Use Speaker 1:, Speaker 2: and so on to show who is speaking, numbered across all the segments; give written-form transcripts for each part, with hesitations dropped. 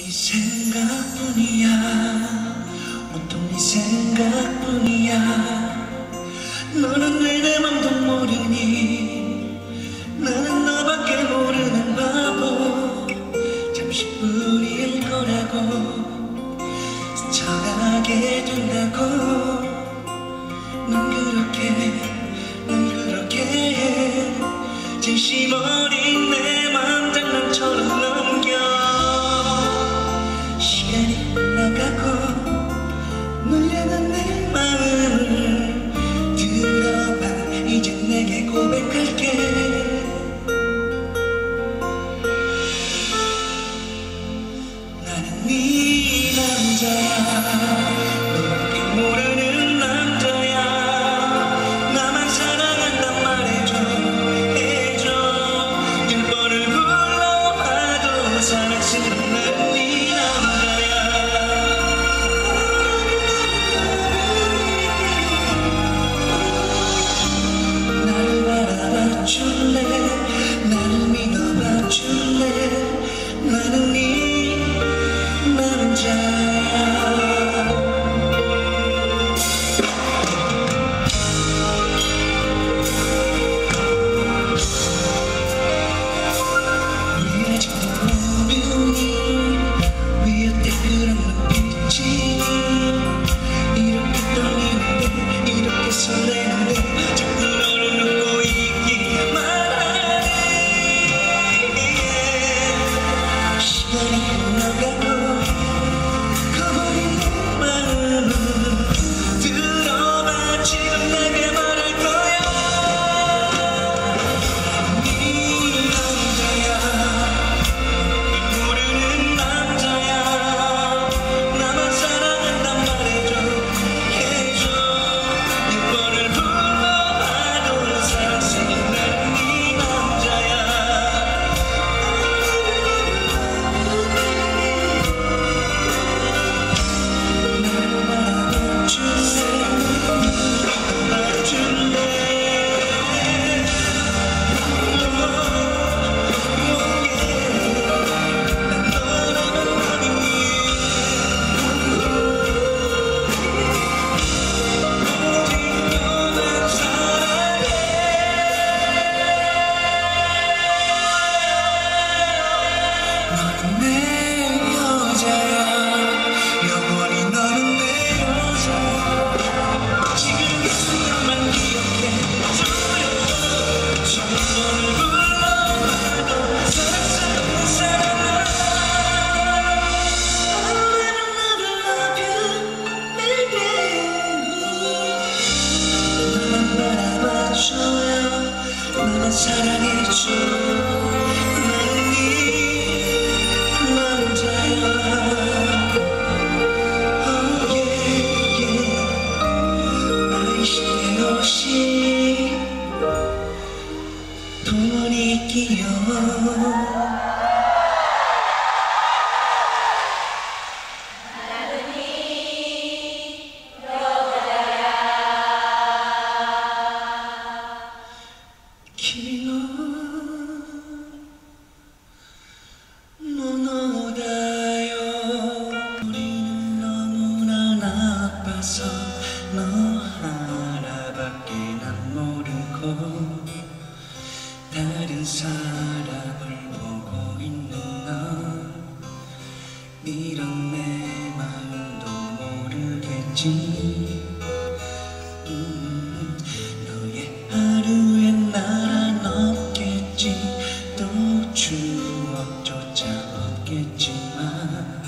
Speaker 1: 네 생각뿐이야. 온통 네 생각뿐이야. 너는 왜 내 맘도 모르니. 나는 너밖에 모르는 바보. 잠시뿐일 거라고 스쳐가게 된다고. 넌 그렇게 진심 어린 내 맘 장난처럼 넘겨. 시간이 흘러가고 널 향한 내 마음을 들어봐. 이제 내게 고백할게. 나는 네 남자야. 너밖에 모르는 남자야. 나만 사랑한단 말해줘. 해줘. 열 번을 불러봐도 사랑스러운 난 네 남자야. 나를 바라봐 줄래. 나를 믿어봐 줄래. 나는 네 남자야. 왜 아직도 모르니. 왜 어때 그런 눈빛이. 이렇게 떨리는데 이렇게 설레는데 자꾸 너를 놓고 있기만 하네. 시간이 흘러가고 커버린 내 마음을 들어봐. 지금 내게 말할 거야. 네 남자야. 모르는 남자야. 나만 사랑한단 말해줘. 해줘. 열 번을 불러봐도 사랑스러운 난 네 남자야. 나를 바라봐 줄래. 바라봐 줄래. 난 너라만 믿니. 오직 너만 사랑해. 너는 내 여자야. 영원히 너는 내 여자야. 지금 이 순간만 기억해줘요. 천번을 불러봐도 사랑스러운 사랑아. I'll never love you, baby. 나만 바라봐줘요. 나만 사랑해줘. 나는 네 남자야. Oh yeah, yeah. 愛してほしい。共に生きよう。君のものだよ. 우리는 너무나 나빠서 너 하나밖에 난 모르고 다른 사람을 보고 있는 너. 이런 내 마음도 모르겠지. 너의 하루엔 나란 없겠지. 또 추억조차 없겠지만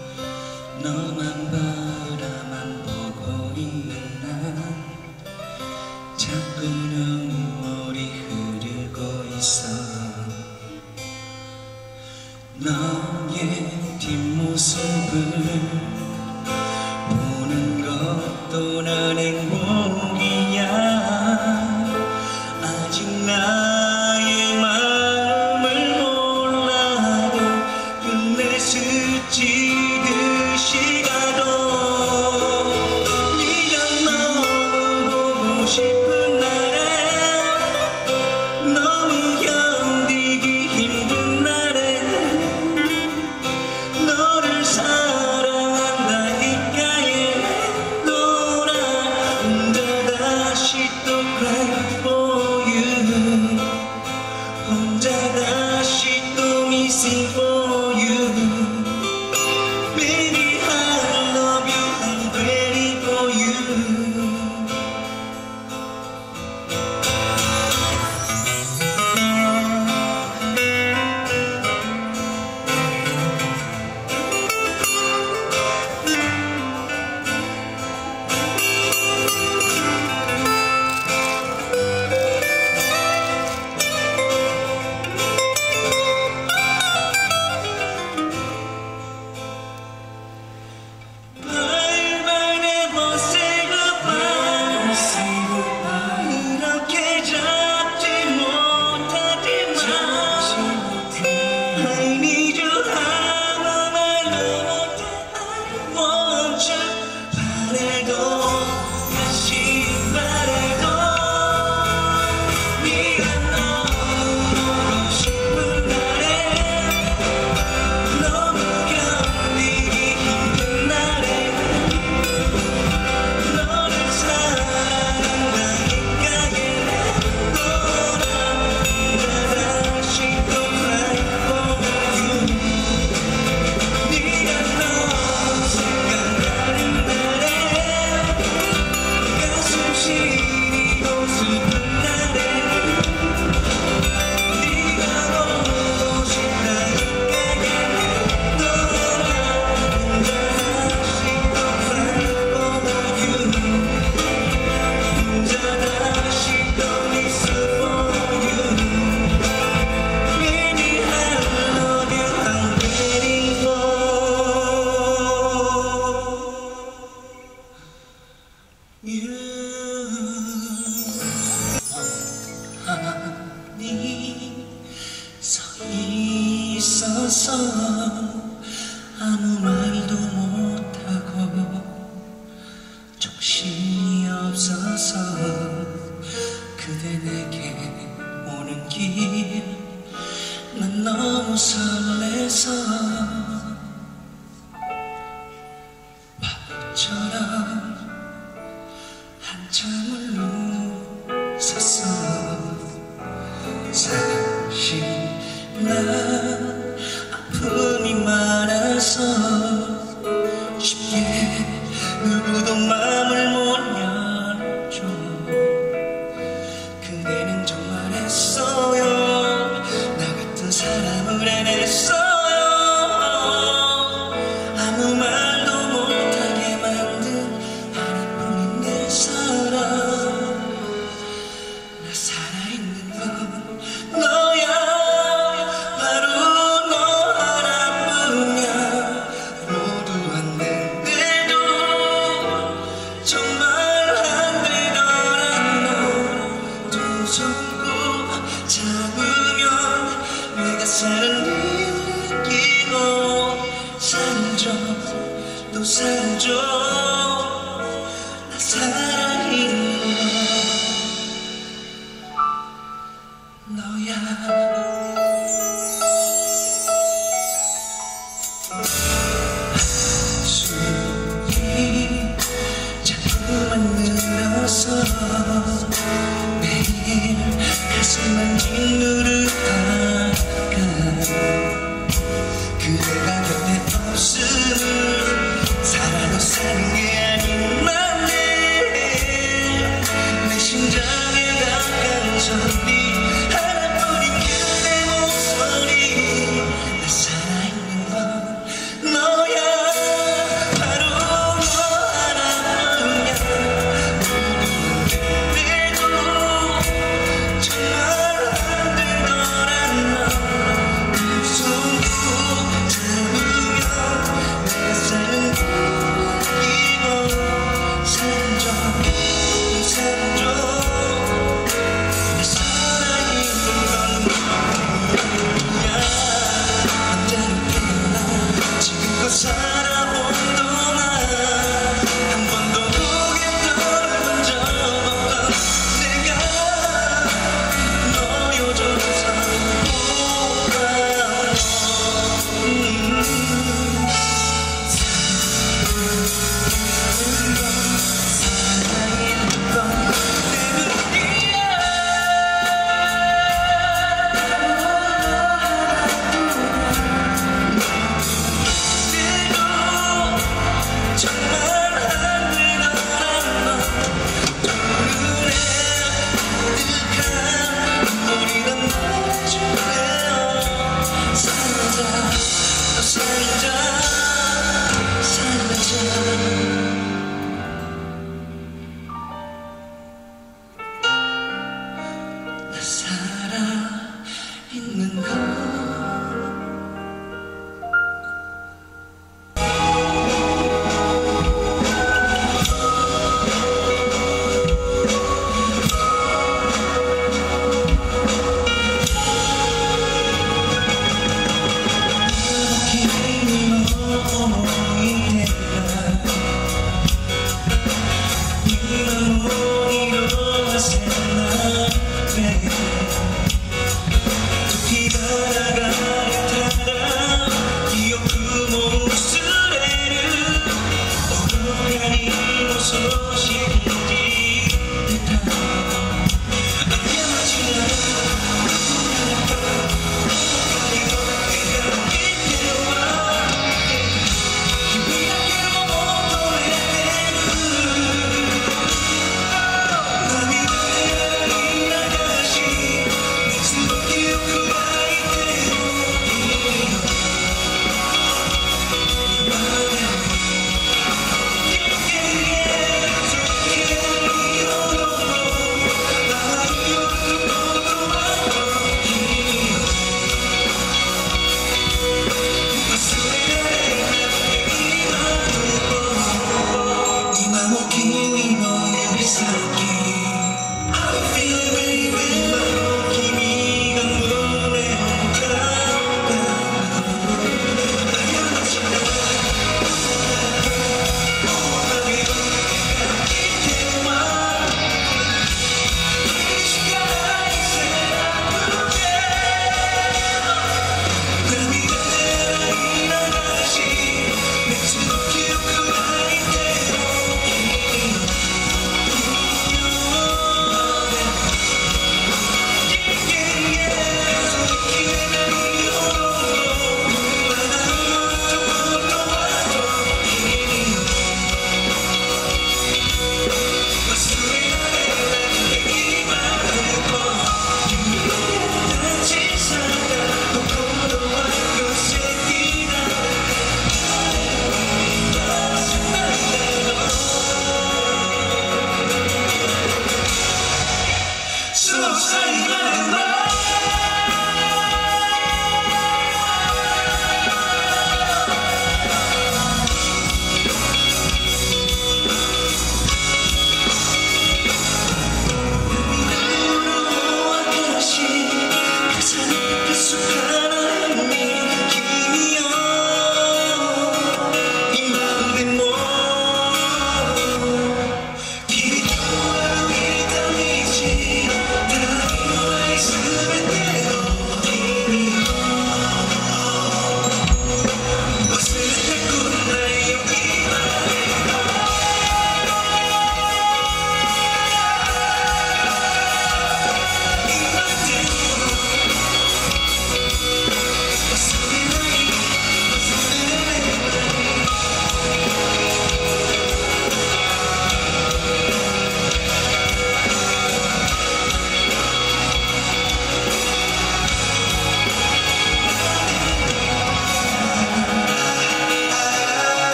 Speaker 1: 너만 바라만 보고 있는 난 자꾸 눈물이 흐르고 있어. 너의 뒷모습을 보는 것도 난 행복이야. 아직 나의 마음을 몰라도 끝내 스치듯이 가도 네가 너무 보고 싶은 날에 너무 견디기 힘든 날에 너를 사라져 또 사라져 나 사랑인 건 너야. 숨이 자꾸만 늘어서 매일 가슴만 짓누르다가 그대가 곁에 없으면 살아도 사는 게 아닌 맘에 내 심장에 가까운 소리 하나뿐인 그대 목소리 나 살아있는 건 너야. 바로 너 하나뿐이야. 그래도 정말 안 될 거란 너 손 잡으면 내가 사는 이곳 사라져 사라져 내 사랑인 건 너야. 언제나 태어나 지금껏